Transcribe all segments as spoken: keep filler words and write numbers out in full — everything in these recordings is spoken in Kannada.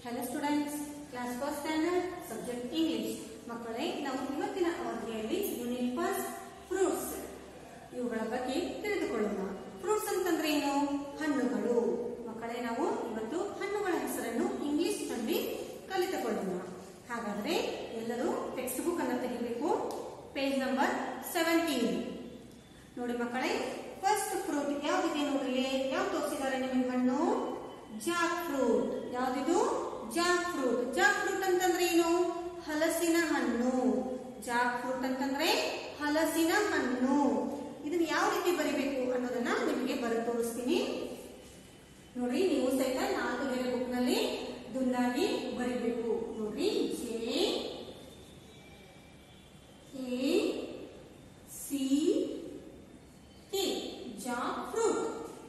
Hello students, class first standard, subject English. ಮಕ್ಕಳೇ, ನಾವು ಇವತ್ತಿನ ಅವಧಿಯಲ್ಲಿ ಯೂನಿಟ್ ಫಸ್ಟ್ ಫ್ರೂಟ್ಸ್ ಇವುಗಳ ಬಗ್ಗೆ ತಿಳಿದುಕೊಳ್ಳೋಣ. ಫ್ರೂಟ್ಸ್ ಅಂತಂದ್ರೆ ಏನು? ಹಣ್ಣುಗಳು. ಮಕ್ಕಳೇ, ನಾವು ಇವತ್ತು ಹಣ್ಣುಗಳ ಹೆಸರನ್ನು ಇಂಗ್ಲಿಷ್ ನಲ್ಲಿ ಕಲಿತುಕೊಳ್ಳೋಣ. ಹಾಗಾದ್ರೆ ಎಲ್ಲರೂ ಟೆಕ್ಸ್ಟ್ ಬುಕ್ ಅನ್ನು ತೆಗಿಬೇಕು. ಪೇಜ್ ನಂಬರ್ ಸೆವೆಂಟೀನ್ ನೋಡಿ ಮಕ್ಕಳೇ. ಫಸ್ಟ್ ಫ್ರೂಟ್ ಯಾವ್ದಿದೆ ನೋಡ್ರಿ? ಯಾವ ತೋರಿಸಿದ್ದಾರೆ ನಿಮಗೆ? ಹಣ್ಣು ಜಾಕ್ ಫ್ರೂಟ್. ಯಾವ್ದಿದು? Jackfruit. ಜಾಕ್ ಫ್ರೂಟ್ ಅಂತಂದ್ರೆ ಏನು? ಹಲಸಿನ ಹಣ್ಣು. ಜಾಕ್ ಫ್ರೂಟ್ ಅಂತಂದ್ರೆ ಹಲಸಿನ ಹಣ್ಣು. ಇದನ್ನ ಯಾವ ರೀತಿ ಬರಿಬೇಕು ಅನ್ನೋದನ್ನ ನಿಮಗೆ ಬರೆದು ತೋರಿಸ್ತೀನಿ ನೋಡಿ. ನೀವು ಸಹಿತ ನಾಲ್ಕು ಬೇರೆ ಬುಕ್ ನಲ್ಲಿ ದುಂಡಾಗಿ ಬರಿಬೇಕು ನೋಡಿ. J A C T jackfruit.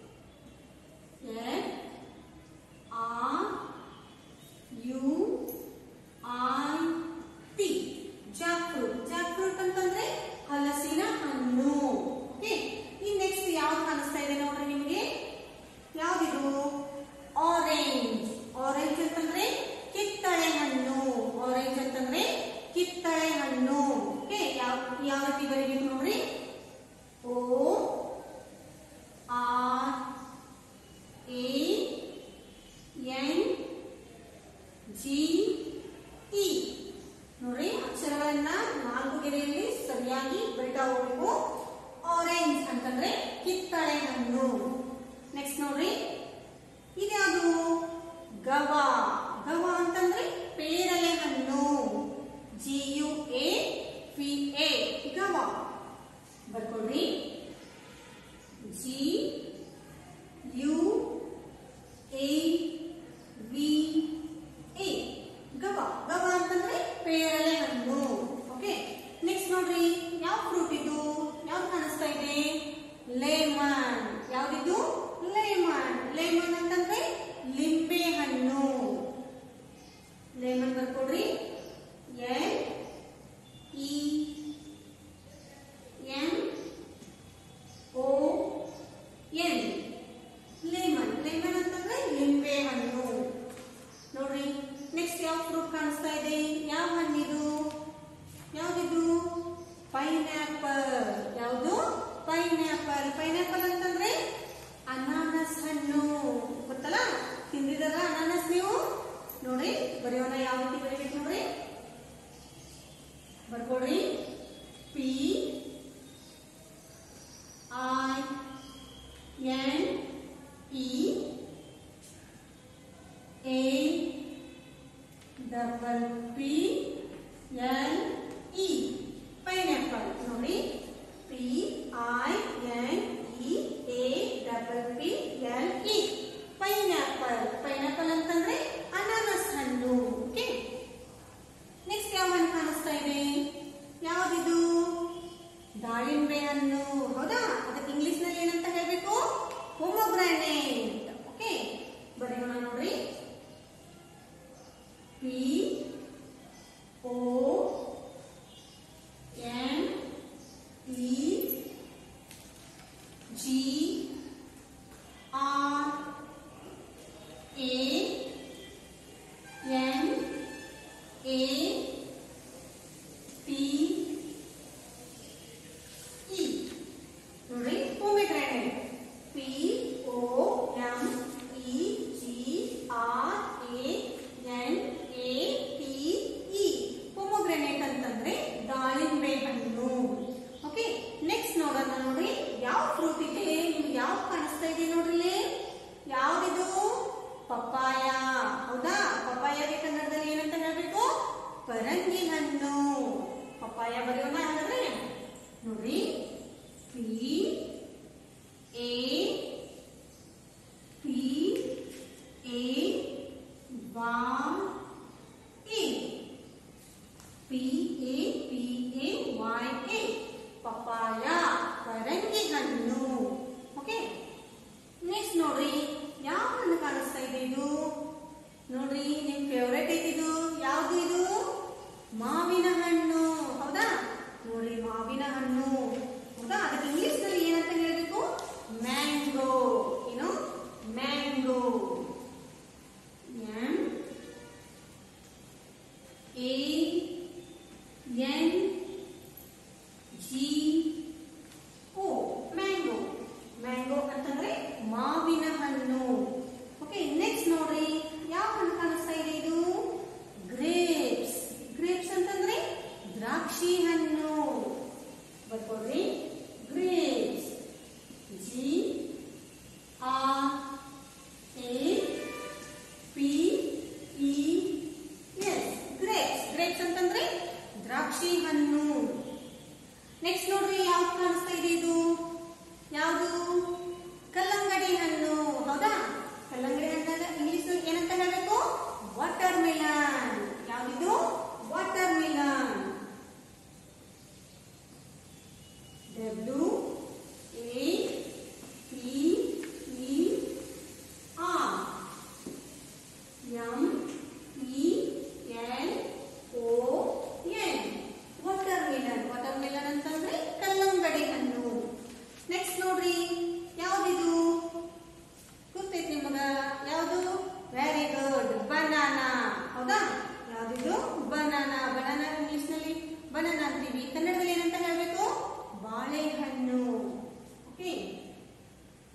F R U I T jackfruit. Jackfruit ಅಂತಂದ್ರೆ ಹಲಸಿನ ಹಣ್ಣು. ಓಕೆ, ಈ ನೆಕ್ಸ್ಟ್ ಯಾವ್ದು ಕಾಣಿಸ್ತಾ ಇದೆ ನೋಡ್ರಿ ನಿಮಗೆ? ಯಾವ್ದಿದು? ಆರೆಂಜ್. ಆರೆಂಜ್ ಅಂತಂದ್ರೆ ಕಿತ್ತಳೆ ಹಣ್ಣು. ಆರೆಂಜ್ ಅಂತಂದ್ರೆ ಕಿತ್ತಳೆ ಹಣ್ಣು. ಓಕೆ, ಯಾವ ಯಾವ ರೀತಿ ಬರೀಬೇಕು ನೋಡ್ರಿ? O R A N G E ನೋಡಿ. ಅಕ್ಷರಗಳನ್ನ ನಾಲ್ಕು ಗೆರೆಯಲ್ಲಿ ಸರಿಯಾಗಿ ಬರಿತಾ ಹೋಗ್ಬೇಕು. ಆರೆಂಜ್ ಅಂತಂದ್ರೆ ಕಿತ್ತಳೆ ಹಣ್ಣು. ನೆಕ್ಸ್ಟ್ ನೋಡ್ರಿ, ಇದ್ಯಾವುದು? ಗವಾ. ಗವಾ ಅಂತಂದ್ರೆ ಪೇರಲೆ ಹಣ್ಣು. G U A P A guava ಬರ್ಕೊಡ್ರಿ. G U A V A guava. Guava ಅಂತಂದ್ರೆ ಪೇರಲೆ ಹಣ್ಣು. ಓಕೆ, ನೆಕ್ಸ್ಟ್ ನೋಡ್ರಿ, ಯಾವ ಫ್ರೂಟ್ ಇದು? ಯಾವ್ದು ಕಾಣಿಸ್ತಾ ಇದೆ? ಲೆಮನ್. ಯಾವ್ದಿದು? ಲೆಮನ್. ಲೆಮನ್ ಅಂತಂದ್ರೆ ಲಿಂಬೆ ಹಣ್ಣು. ಲೆಮನ್ ಬರ್ಕೊಡ್ರಿ. L E N O N lemon. Lemon ಅಂತಂದ್ರೆ ಲಿಂಬೆ ಹಣ್ಣು ನೋಡ್ರಿ. ನೆಕ್ಸ್ಟ್ ಯಾವ ಫ್ರೂಟ್ ಕಾಣಿಸ್ತಾ ಇದೆ? ಯಾವ ಹಣ್ಣಿದು? ಯಾವ್ದಿದು? ಪೈನಾಪಲ್. ಯಾವುದು? ಪೈನಾಪಲ್. ಪೈನಾಪಲ್ ಅಂತಂದ್ರೆ ಅನಾನಸ್ ಹಣ್ಣು. ಗೊತ್ತಲ್ಲ, ತಿಂದಿದಾರ ಅನಾನಸ್ ನೀವು? ನೋಡಿ ಬರೆಯೋಣ. ಯಾವ ರೀತಿ ಬರೀಬೇಕು ನೋಡ್ರಿ? ಬರ್ಕೊಡ್ರಿ. P I N E A double P L E pineapple. ನೋಡಿ, P I N E A double P L E pineapple. Pineapple ಅಂತಂದ್ರೆ ಅನಾನಸ್ ಹಣ್ಣು. ಓಕೆ, ನೆಕ್ಸ್ಟ್ ಯಾವ ಹಣ್ಣು ಕಾಣಿಸ್ತಾ ಇದೆ? ಯಾವ್ದಿದು? ದಾಳಿಂಬೆ ಹಣ್ಣು. ಹೌದಾ? ಅದಕ್ಕೆ ಇಂಗ್ಲಿಷ್ ನಲ್ಲಿ ಏನಂತ ಹೇಳ್ಬೇಕು? ಪೊಮೊಗ್ರಾನೇಟ್. ಓಕೆ, ಬರೆಯೋಣ ನೋಡ್ರಿ. P O N E G R A N A T E ನೋಡಿ, pomegranate. P O M E G R A N A T E pomegranate ಅಂತಂದ್ರೆ ದಾಳಿಂಬೆ ಹಣ್ಣು. ಓಕೆ, ನೆಕ್ಸ್ಟ್ ನೋಡೋಣ ನೋಡಿ. ಯಾವ ಫ್ರೂಟ್ ಇದೆ? ನಿಮ್ಗೆ ಯಾವ ಕಾಣಿಸ್ತಾ ಇದೆ ನೋಡ್ರಿ? ಯಾವ್ದಿದು? ಪಪ್ಪಾಯ. ಹೌದಾ? ಪಪ್ಪಾಯಗೆ ಕನ್ನಡದಲ್ಲಿ ಏನಂತ ಹೇಳ್ಬೇಕು? ಪರಂಗಿ ಹಣ್ಣು. ಪಪ್ಪಾಯ ಬರೆಯೋಣ ಹಾಗಾದ್ರೆ ನೋಡ್ರಿ. P A P A Y A P A P A Y A papaya, ಪರಂಗಿ ಹಣ್ಣು. ಓಕೆ, ನೆಕ್ಸ್ಟ್ ನೋಡ್ರಿ, ಯಾವ ಹಣ್ಣು ಕಾಣಿಸ್ತಾ ಇದೆ? ಇದು ನೋಡ್ರಿ, ನಿಮ್ ಫೇವ್ರೇಟ್ ಐತಿದು. ಯಾವ್ದು ಇದು? ಮಾವಿನ ಹಣ್ಣು. ಹೌದಾ? ನೋಡ್ರಿ, ಮಾವಿನ ಹಣ್ಣು. ಹೌದಾ? ಅದಕ್ಕೆ ಇಂಗ್ಲಿಷ್ ನಲ್ಲಿ ಏನಂತ ಹೇಳ್ಬೇಕು? ಮ್ಯಾಂಗೋ.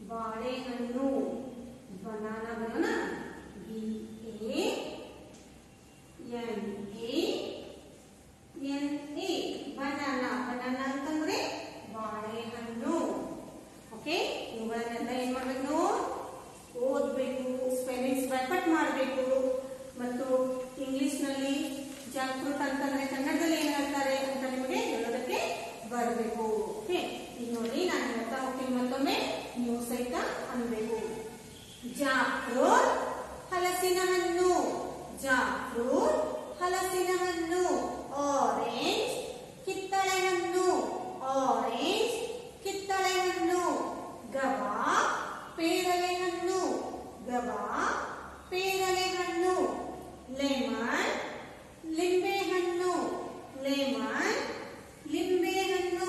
ಬಾಳೆಹಣ್ಣು ಬನಾನಾ ಬರೋಣ B A N A N A banana banana ಅಂತಂದ್ರೆ ಬಾಳೆಹಣ್ಣು. ಓಕೆ, ಇವುಗಳನ್ನೆಲ್ಲ ಏನ್ ಮಾಡ್ಬೇಕು, ಓದ್ಬೇಕು, ಸ್ಪೆಲ್ಲಿಂಗ್ಸ್ ಬೈಪಟ್ ಮಾಡಬೇಕು. ಮತ್ತು ಇಂಗ್ಲಿಷ್ ನಲ್ಲಿ ಜಾಕ್ ಫ್ರೂಟ್ ಅಂತಂದ್ರೆ ಕನ್ನಡದಲ್ಲಿ ಏನ್ ಹೇಳ್ತಾರೆ ಅಂತ ನಿಮಗೆ ಹೇಳೋದಕ್ಕೆ ಬರಬೇಕು. ಓಕೆ, ಈಗ ನೋಡಿ ನಾನು ಹೇಳ್ತಾ ಹೋಗ್ತೀನಿ, ಮತ್ತೊಮ್ಮೆ ನೀವು ಸಹಿತ ಅನ್ಬೇಕು. ಜಾಕ್ ಫ್ರೂಟ್ ಹಲಸಿನ ಹಣ್ಣು, ಜಾಕ್ ಫ್ರೂಟ್ ಹಲಸಿನ ಹಣ್ಣು. ಆರೆಂಜ್ ಕಿತ್ತಳೆ ಹಣ್ಣು, ಆರೆಂಜ್ ಕಿತ್ತಳೆ ಹಣ್ಣು. ಗವಾ ಪೇರಳೆ ಹಣ್ಣು, ಗವಾ ಪೇರಳೆ ಹಣ್ಣು. ಲೆಮನ್ ಲಿಂಬೆ ಹಣ್ಣು, ಲೆಮನ್ ಲಿಂಬೆ ಹಣ್ಣು.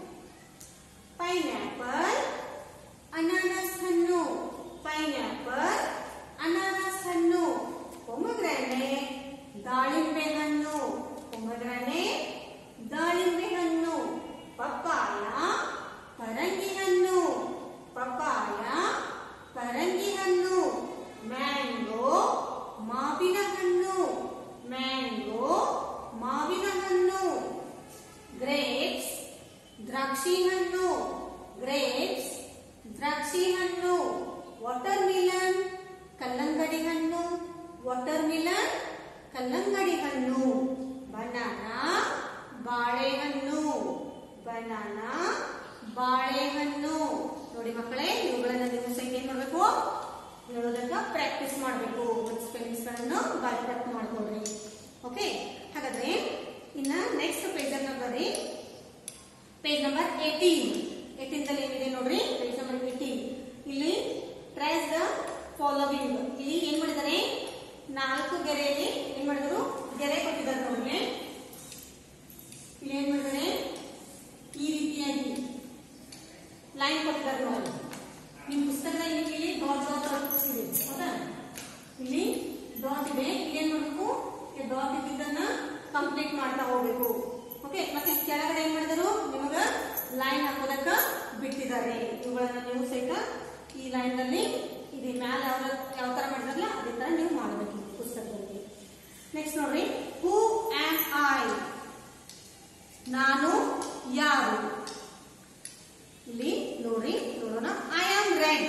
ಪೈನಾಪಲ್ ಅನಾನಸ್ ಹಣ್ಣು, ಪೈನಾಪಲ್ ಅನಾನಸ್ ಹಣ್ಣು. ಪೊಮಗ್ರಾನೇಟ್ ದಾಳಿಂಬೆ ಹಣ್ಣು, ಪೊಮಗ್ರಾನೇಟ್ ದಾಳಿಂಬೆ ಹಣ್ಣು. ಪಪ್ಪಾಯ ಪರಂಗಿ ಹಣ್ಣು, ಪಪ್ಪಾಯ ಪರಂಗಿ ಹಣ್ಣು. ಮ್ಯಾಂಗೋ ಮಾವಿನ ಹಣ್ಣು, ಮ್ಯಾಂಗೋ ಮಾವಿನ ಹಣ್ಣು. ಗ್ರೇಪ್ಸ್ ದ್ರಾಕ್ಷಿ ಹಣ್ಣು, ಗ್ರೇಪ್ಸ್ ದ್ರಾಕ್ಷಿ ಹಣ್ಣು. ವಾಟರ್ ಮಿಲನ್ ಕಲ್ಲಂಗಡಿ ಹಣ್ಣು, ವಾಟರ್ ಮಿಲನ್ ಕಲ್ಲಂಗಡಿ ಹಣ್ಣು. ಬನಾನಾ ಬಾಳೆಹಣ್ಣು, ಬನಾನಾ ಬಾಳೆಹಣ್ಣು. ನೋಡಿ ಮಕ್ಕಳೇ, ಇವುಗಳನ್ನ ನೀವು ಸಹಿತ ಏನ್ ಮಾಡ್ಬೇಕು, ಹೇಳೋದಕ್ಕ ಪ್ರಾಕ್ಟೀಸ್ ಮಾಡಬೇಕು. ಸ್ಪೆಲ್ಲಿಂಗ್ಸ್ ಗಳನ್ನು ಬೈಪಟ್ ಮಾಡ್ಕೊಡ್ರಿ. ಓಕೆ, ಹಾಗಾದ್ರೆ ಇನ್ನ ನೆಕ್ಸ್ಟ್ ಪೇಜ್ ಅನ್ನ ಬರ್ರಿ. Page number eighteen. ಏಟೀನ್ ದಲ್ಲಿ ಏನಿದೆ ನೋಡ್ರಿ, ಪೇಜ್ ನಂಬರ್ ಏಟೀನ್. ಇಲ್ಲಿ ಟ್ರೇಸ್ ದ ಫಾಲೋವಿಂಗ್. ಇಲ್ಲಿ ಏನ್ ಮಾಡಿದಾರೆ, ನಾಲ್ಕು ಗೆರೆಯಲ್ಲಿ ಏನ್ ಮಾಡಿದ್ರು, ಗೆರೆ ಕೊಟ್ಟಿದ್ದಾರೆ ನೋಡ್ರಿ. ಇಲ್ಲಿ ಏನ್ ಮಾಡಿದಾರೆ, ಈ ರೀತಿಯಾಗಿ ಲೈನ್ ಕೊಟ್ಟಿದ್ದಾರೆ ನೋಡಿ. ನಿಮ್ ಪುಸ್ತಕದಲ್ಲಿ ಇಲ್ಲಿ ಡಾಟ್ ಡಾಟ್ ಇದೆ, ಹೌದಾ? ಇಲ್ಲಿ ಡಾಟ್ ಇದೆ. ಇಲ್ಲಿ ಏನ್ ಮಾಡಬೇಕು, ಡಾಟ್ ಇದ್ದನ್ನ ಕಂಪ್ಲೀಟ್ ಮಾಡ್ತಾ ಹೋಗ್ಬೇಕು. ಓಕೆ, ಮತ್ತೆ ಕೆಳಗಡೆ ಏನ್ ಮಾಡಿದ್ರು, ನಿಮಗ ಲೈನ್ ಹಾಕೋದಕ್ಕ ಬಿಟ್ಟಿದ್ದಾರೆ. ಇವುಗಳನ್ನ ನೀವು ಸಹಿತ ಈ ಲೈನ್ ನಲ್ಲಿ ಇದು ಮ್ಯಾಲ ಯಾವ ಯಾವ ತರ ಮಾಡಿದ್ರಲ್ಲ ಅದೇ ತರ ನೀವು ಮಾಡಬೇಕು ಪುಸ್ತಕದಲ್ಲಿ. ನೆಕ್ಸ್ಟ್ ನೋಡ್ರಿ, ಹೂ ಆಮ್ ಐ, ನಾನು ಯಾರು. ಇಲ್ಲಿ ನೋಡ್ರಿ, ನೋಡೋಣ. I am red,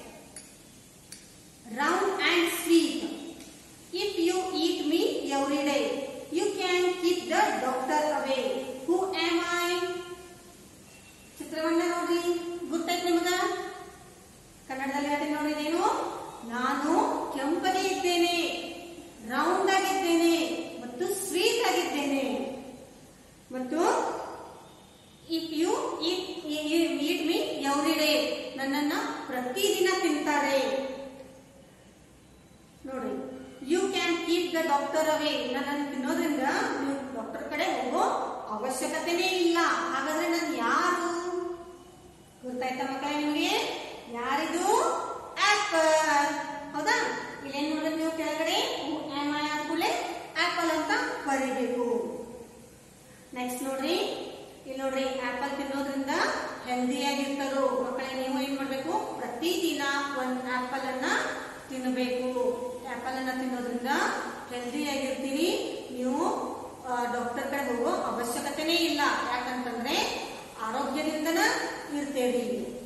round and sweet. If you eat me every day you can keep the doctor away. Who am I? ಚಿತ್ರವನ್ನ ನೋಡ್ರಿ, ಗೊತ್ತಾಯ್ತು ನಿಮಗ? ಕನ್ನಡದಲ್ಲಿ ಹೇಳ್ತೀನಿ ನೋಡ್ರಿ, ಏನು, ನಾನು ಕೆಂಪಗೆ ಇದ್ದೇನೆ, ರೌಂಡ್ ಆಗಿದ್ದೇನೆ ಮತ್ತು ಸ್ವೀಟ್ ಆಗಿದ್ದೇನೆ. ಮತ್ತು if you eat eat me every day, ನನ್ನನ್ನ ಪ್ರತಿದಿನ ತಿಂತಾರೆ. ನೋಡ್ರಿ, you can keep the doctor away, ನನ್ನನ್ನು ತಿನ್ನೋದ್ರಿಂದ ನೀವು ಡಾಕ್ಟರ್ ಕಡೆ ಹೋಗೋ ಅವಶ್ಯಕತೆನೇ ಇಲ್ಲ. ಹಾಗಾದ್ರೆ ನಾನು ಯಾರು? ಗೊತ್ತಾಯ್ತಾ ಮಕ್ಕಳೇ ನಿಮಗೆ? ಯಾರಿದು? ಆಪಲ್, ಹೌದಾ? ಇಲ್ಲೇನ್ ನೋಡ್ರಿ ನೀವು ಕೆಳಗಡೆ ಆಪಲ್ ಆಪಲ್ ಅಂತ ಬರೀಬೇಕು. ನೆಕ್ಸ್ಟ್ ನೋಡ್ರಿ, ಇಲ್ಲಿ ನೋಡ್ರಿ, ಆಪಲ್ ತಿನ್ನೋದ್ರಿಂದ ಹೆಲ್ದಿ ಆಗಿರ್ತಾರೋ ಮಕ್ಕಳೇ. ನೀವು ಏನ್ ಮಾಡ್ಬೇಕು, ಪ್ರತಿದಿನ ಒಂದ್ ಆಪಲ್ ಅನ್ನ ತಿನ್ನಬೇಕು. ಆಪಲ್ ಅನ್ನ ತಿನ್ನೋದ್ರಿಂದ ಹೆಲ್ದಿ ಆಗಿರ್ತೀರಿ. ನೀವು ಡಾಕ್ಟರ್ ಕಡೆ ಹೋಗೋ ಅವಶ್ಯಕತೆನೇ ಇಲ್ಲ. ಯಾಕಂತಂದ್ರೆ ಆರೋಗ್ಯದಿಂದನ ಇರ್ತೇವೆ.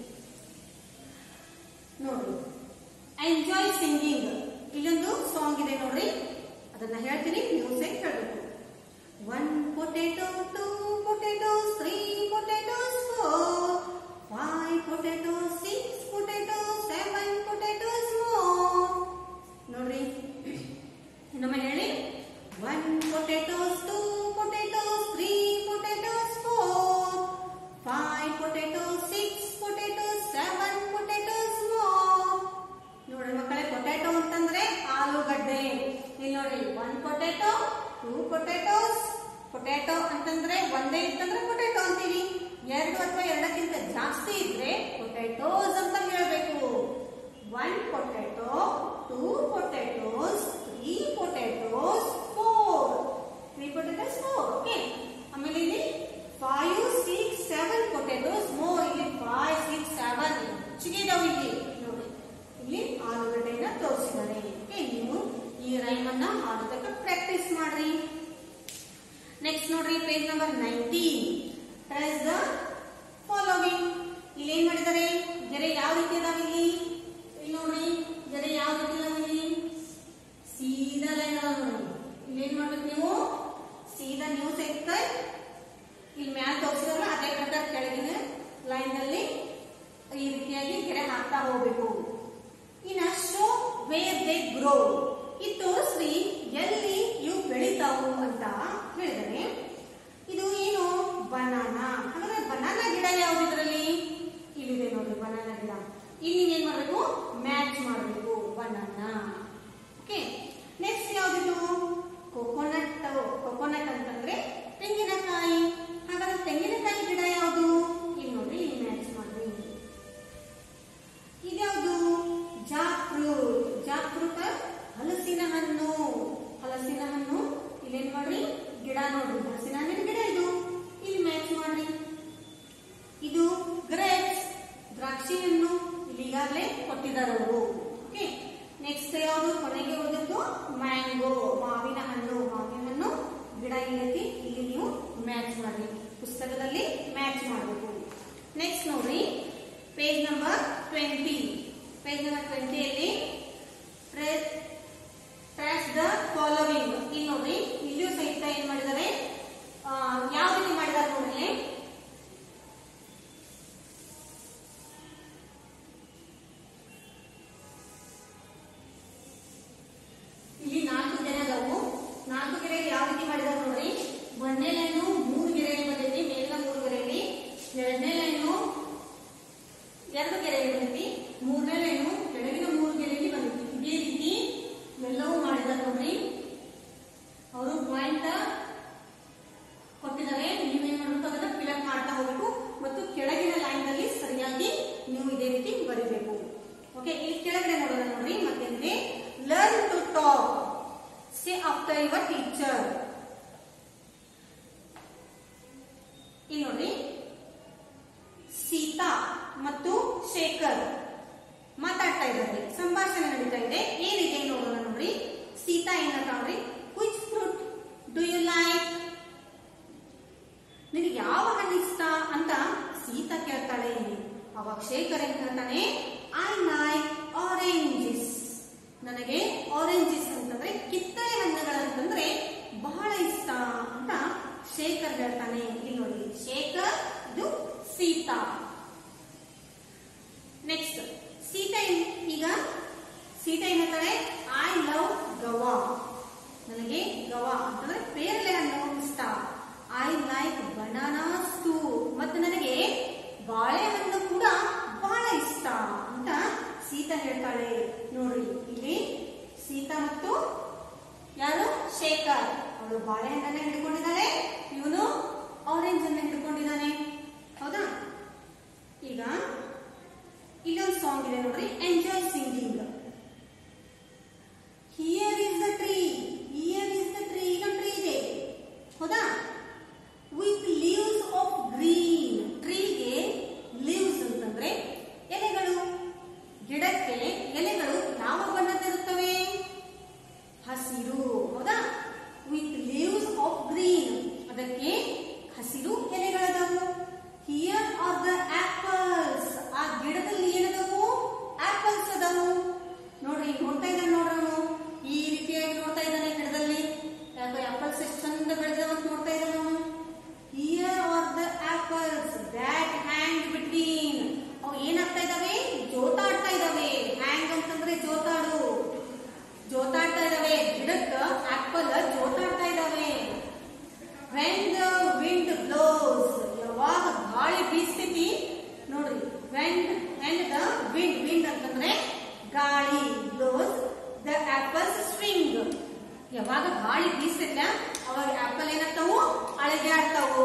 ನೋಡ್ರಿ, ಎಂಜಾಯ್ ಸಿಂಗಿಂಗ್. ಇಲ್ಲೊಂದು ಸಾಂಗ್ ಇದೆ ನೋಡ್ರಿ, ಅದನ್ನ ಹೇಳ್ತೀನಿ, ನೀವು ಸಹ ಹೇಳ್ಬೇಕು. One potato, two potatoes, three potatoes, four, five potatoes, six potatoes, seven potatoes more. ನೋಡ್ರಿ, ಇನ್ನೊಮ್ಮೆ ಹೇಳಿ. one potatoes, two potatoes, three potatoes, four, five potatoes, six potatoes, seven potatoes more. ನೋಡ್ರಿ ಮಕ್ಕಳೇ, ಪೊಟ್ಯಾಟೋ ಅಂತಂದ್ರೆ ಆಲೂಗಡ್ಡೆ. ಇಲ್ಲಿ ನೋಡ್ರಿ, one potato, two potatoes. Potato ಅಂತಂದ್ರೆ ಒಂದೇ ಇತ್ತಂದ್ರೆ ಪೊಟ್ಯಾಟೊ ಅಂತೀವಿ. ಎರಡು ಅಥವಾ ಎರಡಕ್ಕಿಂತ ಜಾಸ್ತಿ ಇದ್ರೆ ಪೊಟ್ಯಾಟೋಸ್ ಅಂತ ಹೇಳಬೇಕು. One potato, two potatoes, three potatoes, four. Three potatoes, four. Okay. ಆಮೇಲೆ ಇಲ್ಲಿ five six seven potatoes more. ಇಲ್ಲಿ ಫೈವ್ ಸಿಕ್ಸ್ ಸೆವೆನ್ ಹೆಚ್ಚಿಗೆ ಇದಾವೆ ಇಲ್ಲಿ. ಅನ್ನ ಹಾಡೋದಕ್ಕೆ ಪ್ರಾಕ್ಟೀಸ್ ಮಾಡ್ರಿ. ನೆಕ್ಸ್ಟ್ ನೋಡ್ರಿ page number nineteen. Trace the following. ಇಲ್ಲಿ ಏನ್ ಮಾಡಿದ್ದಾರೆ, ಗೆರೆ ಯಾವ ರೀತಿ ಅದಾವ ಇಲ್ಲಿ ಇಲ್ಲಿ ನೋಡ್ರಿ, ಗೆರೆ ಯಾವ ರೀತಿ ಅದಾವ ಇಲ್ಲಿ ಸೀದಾ ಲೈನ್ ಅದಾವ ನೋಡಿ. ಇಲ್ಲಿ ಏನ್ ಮಾಡ್ಬೇಕು ನೀವು, ಸೀದಾ ನೀವು ಸಹಿತ ಇಲ್ಲಿ ಮ್ಯಾಲ ತೋರಿಸಿದ್ರಲ್ಲ ಅದೇ ಪ್ರಕಾರ ಕೆಳಗಿನ ಲೈನ್ ನಲ್ಲಿ ಈ ರೀತಿಯಾಗಿ ಗೆರೆ ಹಾಕ್ತಾ ಹೋಗ್ಬೇಕು. ಇನ್ನ ಶೋ ವೇರ್ ದೇ ಗ್ರೋ. ಇದು ತೋರಿಸ್ರಿ ಎಲ್ಲಿ ಇವು ಬೆಳಿತಾವು ಅಂತ ಹೇಳಿದರೆ, ಇದು ಏನು ಬನಾನಾ. ಹಾಗಾದ್ರೆ ಬನಾನಾ ಗಿಡ ಯಾವ್ದು ಇದರಲ್ಲಿ, ಇಲ್ಲಿದೆ ನೋಡಿ ಬನಾನಾ ಗಿಡ. ಇಲ್ಲಿ ಏನ್ ಮಾಡ್ಬೇಕು, ಮ್ಯಾಚ್ ಮಾಡಬೇಕು ಬನಾನಾ. ಓಕೆ, ನೆಕ್ಸ್ಟ್ ಯಾವ್ದು, ಕೊಕೊನಟ್. ಕೊಕೊನಟ್ ಅಂತಂದ್ರೆ ತೆಂಗಿನಕಾಯಿ. ಹಾಗಾದ್ರೆ ತೆಂಗಿನಕಾಯಿ ಗಿಡ ಯಾವುದು, ಇಲ್ಲಿ ನೋಡ್ರಿ, ಇಲ್ಲಿ ಮ್ಯಾಚ್ ಮಾಡ್ರಿ. ಇದ್ಯಾವುದು, ಜಾಕ್ ಫ್ರೂಟ್. ಜಾಕ್ ಫ್ರೂಟ್ ಹಲಸಿನ ಹಣ್ಣು. ಹಲಸಿನ ಹಣ್ಣು ಇಲ್ಲೇನ್ ಮಾಡ್ರಿ, ಗಿಡ ನೋಡ್ರಿ, ಹಲಸಿನ ಹಣ್ಣಿನ ಗಿಡ ಇದು, ಇಲ್ಲಿ ಮ್ಯಾಚ್ ಮಾಡ್ರಿ. ಇದು ಗ್ರೇಪ್ಸ್, ದ್ರಾಕ್ಷಿ ಹಣ್ಣು, ಇಲ್ಲಿ ಈಗಾಗಲೇ ಕೊಟ್ಟಿದ್ದಾರೆ ಅವರು. ಓಕೆ, ನೆಕ್ಸ್ಟ್ ಯಾವುದು ಕೊನೆಗೆ ಉಳಿದದ್ದು, ಮ್ಯಾಂಗೋ, ಮಾವಿನ ಹಣ್ಣು. ಮಾವಿನ ಹಣ್ಣು ಗಿಡ ಇಲ್ಲೈತಿ, ಇಲ್ಲಿ ನೀವು ಮ್ಯಾಚ್ ಮಾಡ್ರಿ, ಪುಸ್ತಕದಲ್ಲಿ ಮ್ಯಾಚ್ ಮಾಡಬೇಕು. ನೆಕ್ಸ್ಟ್ ನೋಡ್ರಿ page number twenty. Page number ಟ್ವೆಂಟಿಯಲ್ಲಿ ಟ್ರೇಸ್ ದ ಫಾಲೋವಿಂಗ್. ಇಲ್ಲಿ ನೋಡ್ರಿ, ಇಲ್ಲಿಯೂ ಸಹಿತ ಏನ್ ಮಾಡಿದ್ದಾರೆ, ಯಾವ ರೀತಿ ಮಾಡಿದ್ದಾರೆ ನೋಡ್ರಿ. ಇಲ್ಲಿ ನಾಲ್ಕು ಗೆರೆ ಅದಾವು. ನಾಲ್ಕು ಗೆರೆ ಯಾವ ರೀತಿ ಮಾಡಿದಾರೆ ನೋಡ್ರಿ. ಒಂದನೇ ಲೈನು ಮೂರು ಗೆರೆಯಲ್ಲಿ ಬಂದೈತಿ, ಮೇಲಿನ ಮೂರು ಗೆರೆಯಲ್ಲಿ. ಎರಡನೇ ಲೈನು ಎರಡು ಗೆರೆಯಲ್ಲಿ ಬಂದೈತಿ. ಮೂರನೇ ಲೈನು ಕೆಳಗಿನ ಮೂರು ಗೆರೆಯಲ್ಲಿ ಬಂದೈತಿ. ಇದೇ ರೀತಿ ಎಲ್ಲವೂ ಮಾಡಿದಾರೆ ನೋಡ್ರಿ. ಅವರು ಪಾಯಿಂಟ್ ಕೊಟ್ಟಿದ್ದಾರೆ, ನೀವೇನ್ ಮಾಡಬೇಕು, ಅದನ್ನ ಫಿಲಪ್ ಮಾಡ್ತಾ ಹೋಗ್ಬೇಕು ಮತ್ತು ಕೆಳಗಿನ ಲೈನ್ ನಲ್ಲಿ ಸರಿಯಾಗಿ ನೀವು ಇದೇ ರೀತಿ ಬರೀಬೇಕು. ಓಕೆ, ಇಲ್ಲಿ ಕೆಳಗಡೆ ನೋಡೋಣ ನೋಡ್ರಿ. ಮತ್ತೆ learn to talk, say after your teacher. ಇಲ್ಲಿ ನೋಡ್ರಿ, ಸೀತಾ ಮತ್ತು ಶೇಖರ್ ಮಾತಾಡ್ತಾ ಇದ್ದಾರೆ, ಸಂಭಾಷಣೆ ನಡೀತಾ ಇದೆ. ಏನಿದೆ ನೋಡೋಣ ನೋಡ್ರಿ. ಸೀತಾ ಏನಂತಾವ್ರಿ, which fruit do you like. ನಿನಗೆ ಯಾವ ಹಣ್ಣು ಇಷ್ಟ ಅಂತ ಸೀತಾ ಕೇಳ್ತಾಳೆ. ಅವಾಗ ಶೇಖರ್ ಏನ್ ಹೇಳ್ತಾನೆ, ಐ ಲೈಕ್ ಆರೆಂಜಸ್. ನನಗೆ ಆರೆಂಜಸ್ ಅಂತಂದ್ರೆ ಕಿತ್ತಳೆ ಹಣ್ಣುಗಳಂತಂದ್ರೆ ಬಹಳ ಇಷ್ಟ ಅಂತ ಶೇಖರ್ ಹೇಳ್ತಾನೆ. ಇಲ್ಲಿ ನೋಡಿ, ಶೇಖರ್, ಇದು ಸೀತಾ. ನೆಕ್ಸ್ಟ್ ಸೀತಾ ಈಗ ಸೀತಾ ಏನಂತಾರೆ, ಐ ಲವ್ ಗವಾ. ನನಗೆ ಗವಾ ಅಂತಂದ್ರೆ ಪೇರಳೆ ಹಣ್ಣು ಇಷ್ಟ. I like bananas too. ಮತ್ತು ನನಗೆ ಬಾಳೆಹಣ್ಣು ಕೂಡ ಬಹಳ ಇಷ್ಟ ಅಂತ ಸೀತಾ ಹೇಳ್ತಾಳೆ. ನೋಡ್ರಿ, ಇಲ್ಲಿ ಸೀತಾ ಮತ್ತು ಯಾರು, ಶೇಖರ್. ಅವಳು ಬಾಳೆಹಣ್ಣನ್ನ ಹಿಡ್ಕೊಂಡಿದ್ದಾಳೆ, ಇವನು ಆರೆಂಜ್ ಅನ್ನ ಹಿಡ್ಕೊಂಡಿದ್ದಾನೆ. ಹೌದಾ? ಈಗ ಇಲ್ಲೊಂದು ಸಾಂಗ್ ಇದೆ ನೋಡ್ರಿ, enjoy singing. Here is the tree, here is the tree. ಇಲ್ಲೊಂದು ಟ್ರೀ ಇದೆ, ಹೌದಾ, ವಿತ್ ಲೀವ್ಸ್ ಆಫ್ ಗ್ರೀನ್. ಟ್ರೀಗೆ ಲೀವ್ಸ್ ಅಂತಂದ್ರೆ ಎಲೆಗಳು. ಗಿಡಕ್ಕೆ ಎಲೆಗಳು ಯಾವ ಬಣ್ಣದಿರುತ್ತವೆ, ಹಸಿರು. ಹೌದಾ, ವಿತ್ ಲೀವ್ಸ್ ಆಫ್ ಗ್ರೀನ್, ಅದಕ್ಕೆ ಹಸಿರು ಎಲೆಗಳದವು. Here are the apples. ಆ ಗಿಡದಲ್ಲಿ ಏನದವು, ಆಪಲ್ಸ್ ಅದಾವು. ನೋಡ್ರಿ, ನೋಡ್ತಾ ಇದ್ದಾನೆ ನೋಡ್ರವನು, ಈ ರೀತಿಯಾಗಿ ನೋಡ್ತಾ ಇದ್ದಾನೆ ಗಿಡದಲ್ಲಿ. ಯಾಕೆ ಆಪಲ್ಸ್ ಎಷ್ಟು ಚಂದ ಬೆಳೆದವ ಅಂತ ನೋಡ್ತಾ ಇದ್ದಾನೆ ಅವನು. Here are the apples that hang between. ಅವು ಏನಾಗ್ತಾ ಇದಾವೆ, ಜೋತಾಡ್ತಾ ಇದಾವೆ. ಹ್ಯಾಂಗ್ ಅಂತಂದ್ರೆ ಜೋತಾಡು, ಜೋತಾಡ್ತಾ ಇದಾವೆ. ಗಿಡಕ್ಕ ಆಪಲ್ ಜೋತಾಡ್ತಾ ಇದಾವೆ. ವೆನ್ ದ ವಿಂಡ್ ಬ್ಲೋಸ್, ಯಾವಾಗ ಗಾಳಿ ಬೀಸ್ತೈತಿ ನೋಡ್ರಿ. When when the wind, wind ಅಂತಂದ್ರೆ ಗಾಳಿ, ಬ್ಲೋಸ್ ದ ಆಪಲ್ಸ್ ಸ್ವಿಂಗ್. ಯಾವಾಗ ಗಾಳಿ ಬೀಸ್ತೈತ ಅವಾಗ ಆಪಲ್ ಏನಾಗ್ತಾವು, ಅಳಗಾಡ್ತಾವು.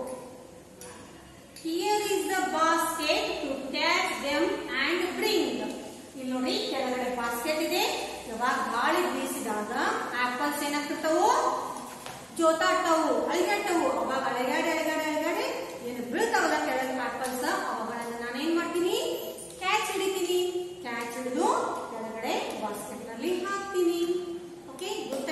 Here is the basket to catch them and bring. ಇಲ್ಲಿ ನೋಡಿ, ಕೆಳಗಡೆ ಬಾಸ್ಕೆಟ್ ಇದೆ. ಯಾವಾಗ ಗಾಳಿ ಬೀಸಿದಾಗ ಆಪಲ್ಸ್ ಏನಾಗ್ತಿರ್ತಾವು, ಜೋತಾಡ್ತಾವು, ಅಳಿಗಾಡ್ತಾವು. ಅವಾಗ ಅಳಗಾಡಿ ಅಳಗಾಡಿ ಅಳಗಾಡಿ ಏನು ಬೀಳ್ತಾವಲ್ಲ ಕೆಳಗೆ ಆಪಲ್ಸ್, ಅವುಗಳನ್ನ ನಾನೇನ್ ಮಾಡ್ತೀನಿ, ಕ್ಯಾಚ್ ಹಿಡಿತೀನಿ. ಕ್ಯಾಚ್ ಹಿಡಿದು ಕೆಳಗಡೆ ಬಾಸ್ಕೆಟ್ ನಲ್ಲಿ ಹಾಕ್ತೀನಿ. Okay,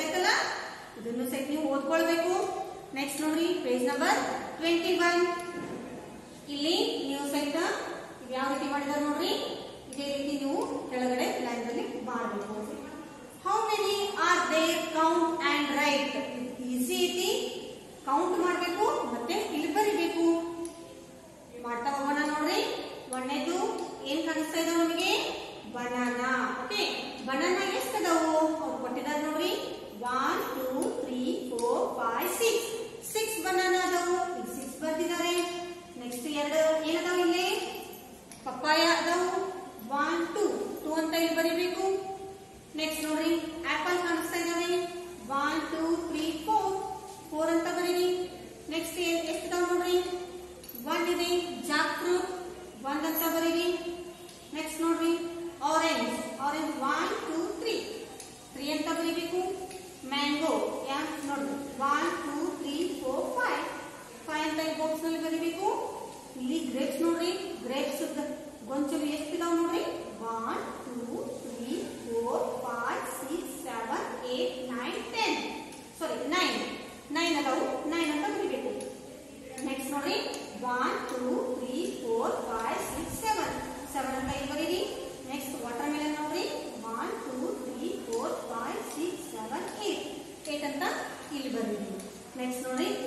number twenty one. ಇಲ್ಲಿ ನೀವು ಸಹಿತ ಯಾವ ರೀತಿ ಮಾಡಿದಾರೆ ನೋಡ್ರಿ, ಇದೇ ರೀತಿ ನೀವು ಕೆಳಗಡೆ ಲೈನ್ ಅಲ್ಲಿ ಮಾಡಬೇಕು. How many are there, count and write. Easy ಐತಿ, ಕೌಂಟ್ ಮಾಡಬೇಕು ಮತ್ತೆ ಇಲ್ಲಿ ಬರಿಬೇಕು. ಮಾಡ್ತಾ ಹೋಗೋಣ ನೋಡ್ರಿ. ಒಂದನೇದು ಏನ್ ಕಾಣಿಸ್ತಾ ಇದಾವ ನಮಗೆ, ಬನಾನಾ. ಓಕೆ, ಬನಾನಾ ಎಷ್ಟು ಅದಾವು ಅವ್ರು ಕೊಟ್ಟಿದ್ದಾರೆ ನೋಡ್ರಿ. One two three four five six six banana ಅದಾವು, ಸಿಕ್ಸ್ ಬರ್ತಿದ್ದಾರೆ. ನೆಕ್ಸ್ಟ್ ಎರಡು ಏನದಾವ ಇಲ್ಲಿ, ಪಪ್ಪಾಯ ಅದಾವು. ಒನ್ ಟೂ ಟೂ ಅಂತ ಇಲ್ಲಿ ಬರಿಬೇಕು. ನೆಕ್ಸ್ಟ್ ನೋಡ್ರಿ ಆಪಲ್ ಕಾಣಿಸ್ತಾ ಇದಾವೆ. One two three four four ಅಂತ ಬರೀರಿ. ನೆಕ್ಸ್ಟ್ ಎಷ್ಟು ಅದಾವ ನೋಡ್ರಿ, ಒನ್ ಇದೆ. ಜಾಕ್ ಫ್ರೂಟ್ ಒಂದ್ ಅಂತ ಬರೀರಿ. ನೆಕ್ಸ್ಟ್ ನೋಡ್ರಿ orange, orange one two three three ಅಂತ ಬರೀಬೇಕು. ಮ್ಯಾಂಗೋ ಯಾ ನೋಡ್ರಿ one two three four five five ಅಂತ ಈ ಬಾಕ್ಸ್ ನಲ್ಲಿ ಬರೀಬೇಕು. ಇಲ್ಲಿ ಗ್ರೇಪ್ಸ್ ನೋಡ್ರಿ, ಗ್ರೇಪ್ಸ್ ಗೊಂಚಲು ಎಷ್ಟು ಇದಾವ ನೋಡ್ರಿ. One two three four five six seven eight nine ten sorry nine nine ಅದಾವು, ನೈನ್ ಅಂತ ಬರೀಬೇಕು. ನೆಕ್ಸ್ಟ್ ನೋಡ್ರಿ one two three four five six seven seven ಅಂತ ಇಲ್ಲಿ ಬರೀರಿ. ನೆಕ್ಸ್ಟ್ ವಾಟರ್ ಮೆಲನ್ ನೋಡ್ರಿ. One two three four five six seven eight eight ಅಂತ ಇಲ್ಲಿ ಬರೀರಿ. ನೆಕ್ಸ್ಟ್ ನೋಡ್ರಿ